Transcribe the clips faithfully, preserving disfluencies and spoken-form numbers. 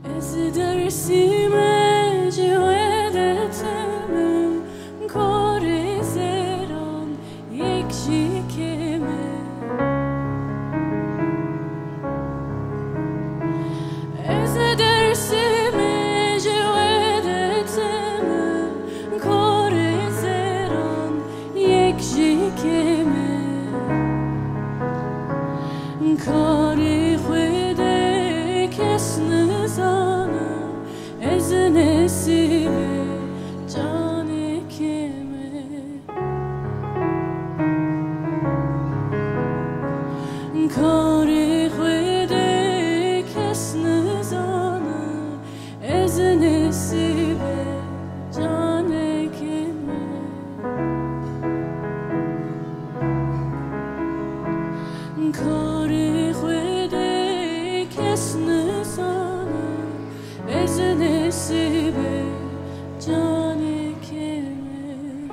از درسیم جوادتم کار زران یک شکمه از درسیم جوادتم کار زران یک شکمه کار خود کس نزانم از نصیب جان کمه کار خود کس نزانم از نصیب جان کمه کار خود کس نزانم از نصیب جان کمه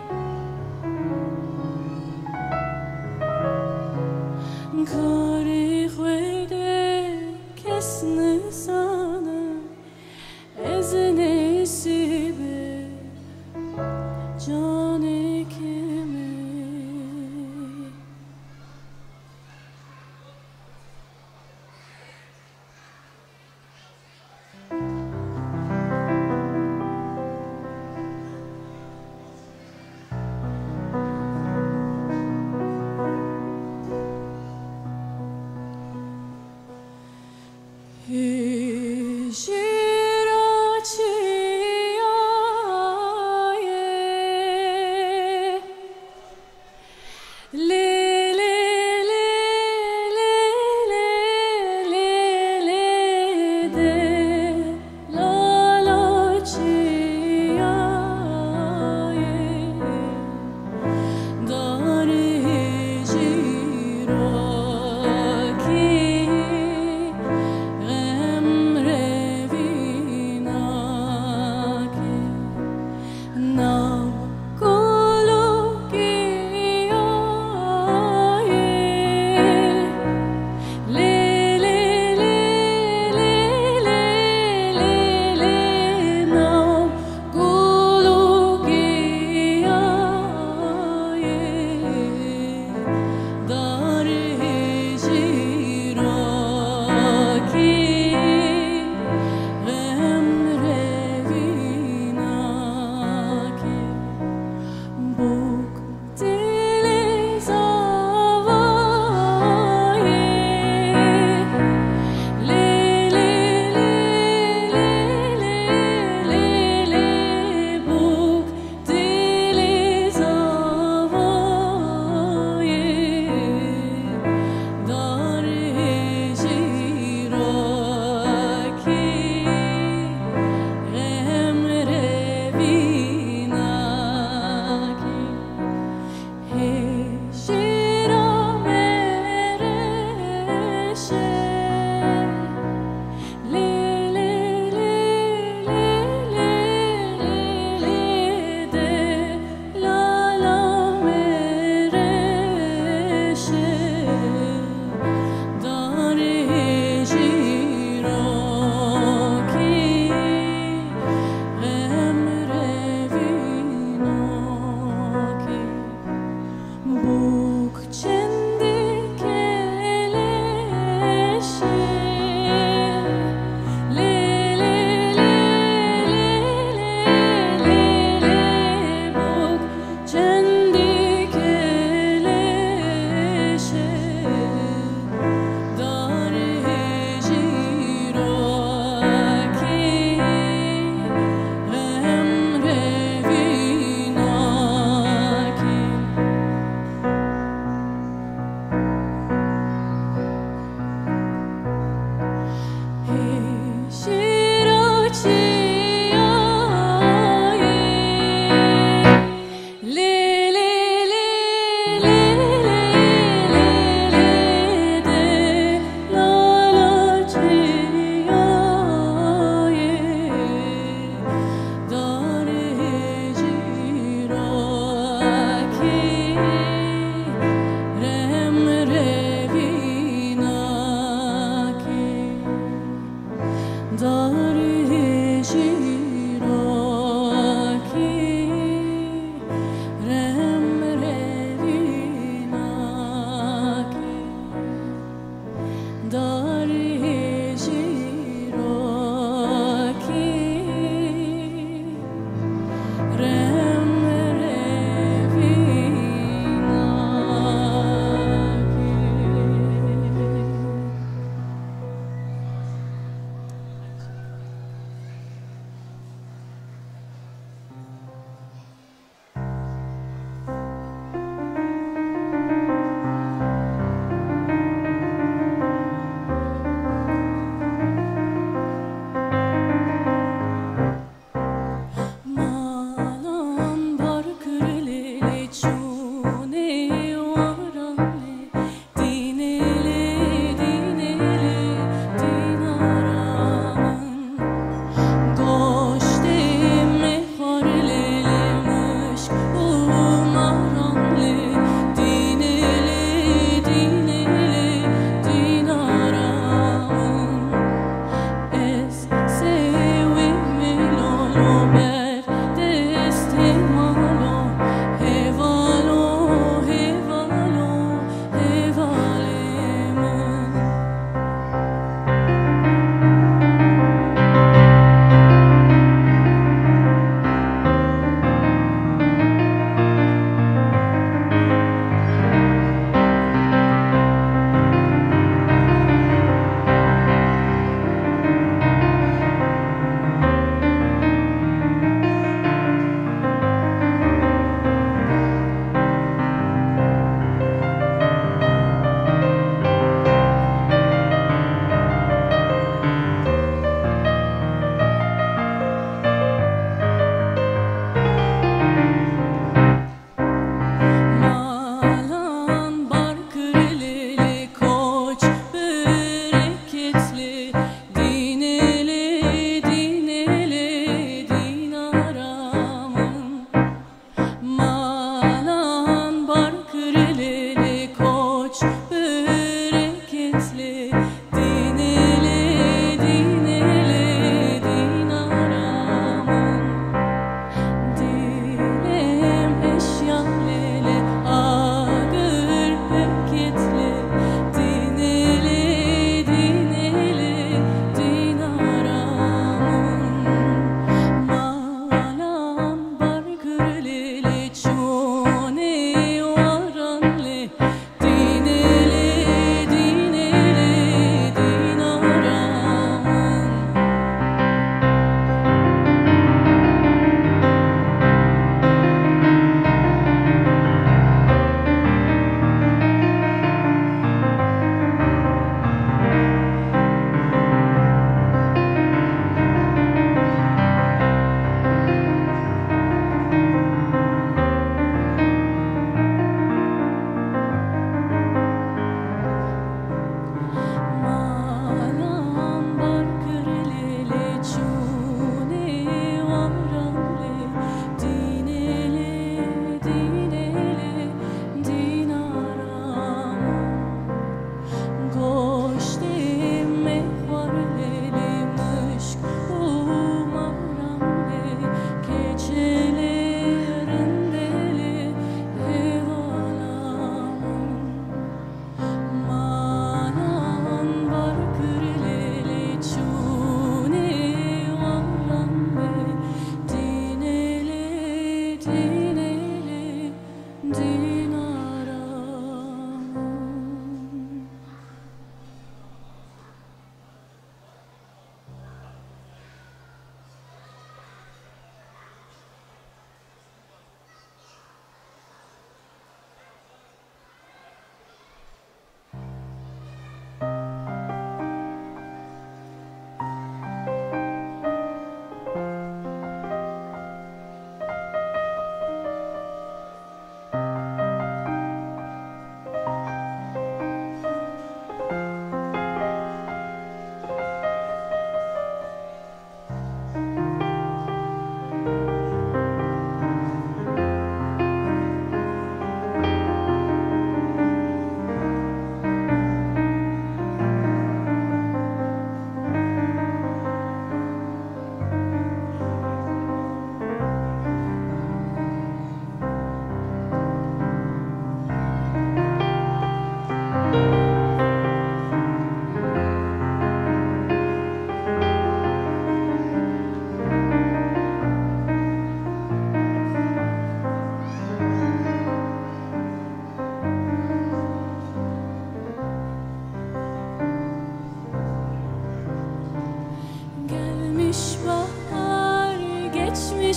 کار خود کس نزانم از نصیب جان کمه Hicirati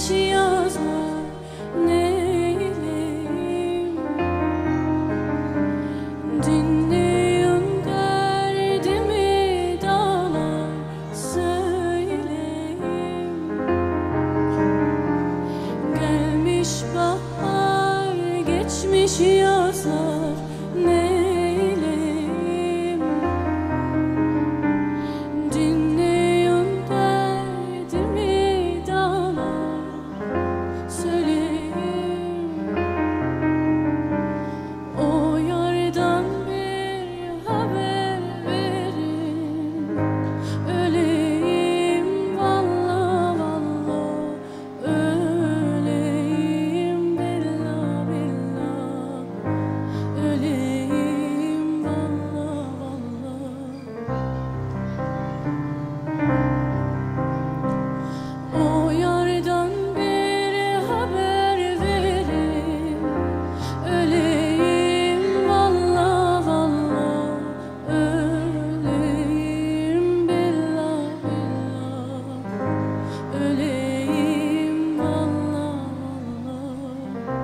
geçmiş yazlar neyleyim? Dinleyin derdimi dağlar söyleyeyim. Gelmiş bahar, geçmiş yazlar neyleyim? Dinleyin derdimi dağlar söyleyeyim. O yardan bir haber verin, öleyim valla valla, öleyim billah billah, öleyim valla valla. O yardan bir haber verin, öleyim valla valla, öleyim billah billah, öleyim valla valla.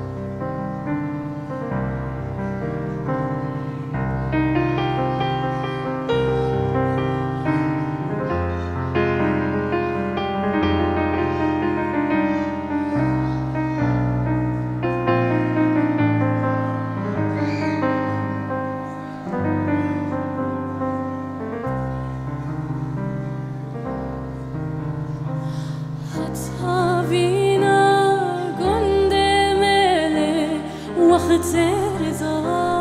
حتی وینا گنده مله وقت رضا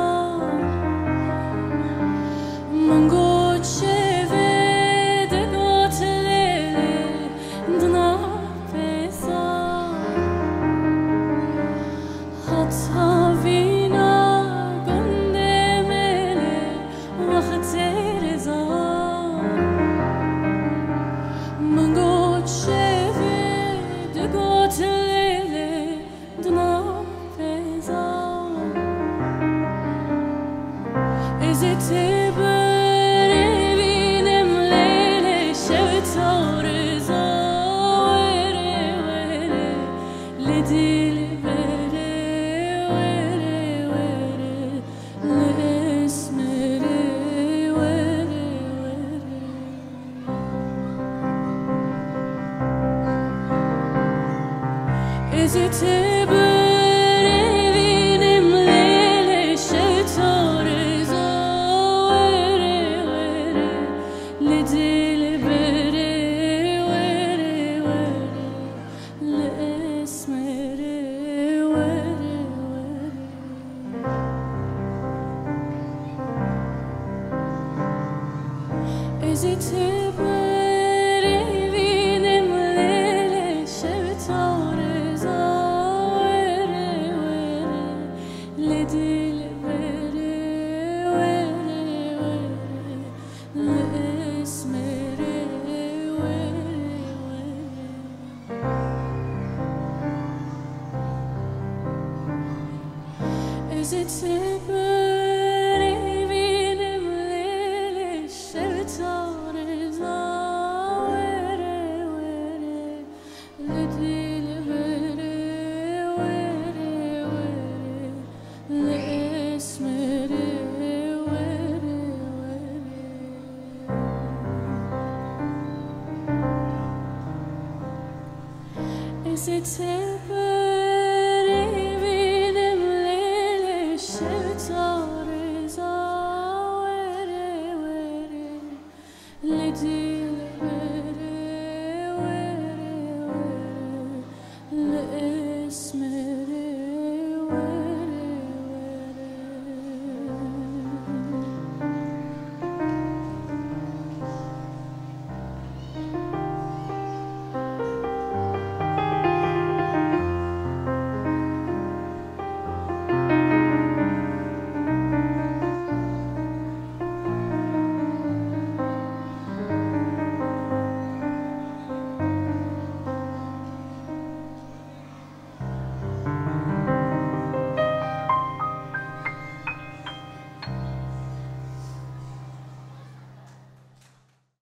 من گوچه و دگات لیله دنا پیسا حتی وینا گنده مله وقت رضا من گوچه دگات لیله دنا پیزا ازت بربینم لیله شوت آرزا وره وره لدل بره وره وره لاسمره وره وره ازت بربینم لیله شوت آرزا وره وره لدل بره وره وره لاسمره وره وره ازت بربینم لیله شوت آرزا وره وره لدل بره وره وره لاسمره وره وره ازت بربینم لیله شوت آرزا وره وره لدل بره وره وره لاسمره وره وره ازت